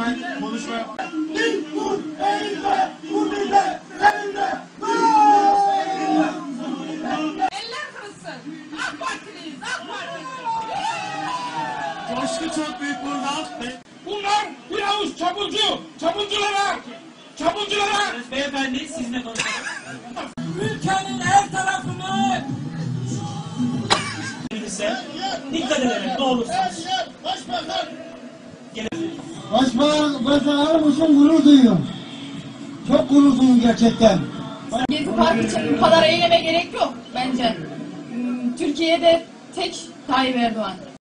hemen konuşmaya... Dur eğilme, bu millet eğilme. Eller kırılsın. AK Partiliyiz, AK Parti. Coşku çok büyük burada. Bunlar bir avuç çapulcu. Çapulculara. Beyefendi sizinle konuşalım. Ülkenin her tarafını. Dikkat edelim ne olursunuz. Başbakanım için gurur duyuyorum. Çok gurur duyuyorum gerçekten. Gezi Parkı için bu kadar eyleme gerek yok bence. Türkiye'de tek Tayyip Erdoğan.